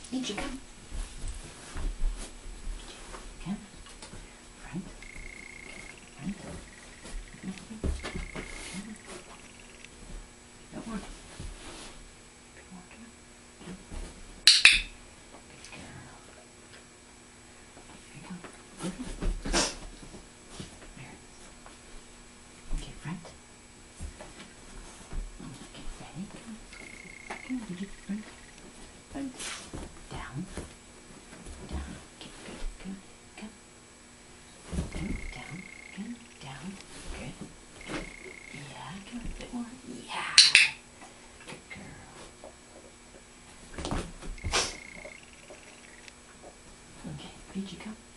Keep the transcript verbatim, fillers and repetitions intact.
Peachy, come. Come. Front. Front. That one. Good girl. There you go. Good. There. Okay, front. Okay, ready? Come. Come, did you front? Front. Down. Down. Okay, good, good. Come. Come, down. Come, down. Good. Yeah, come a bit more. Yeah. Good girl. Okay, Peachy, come.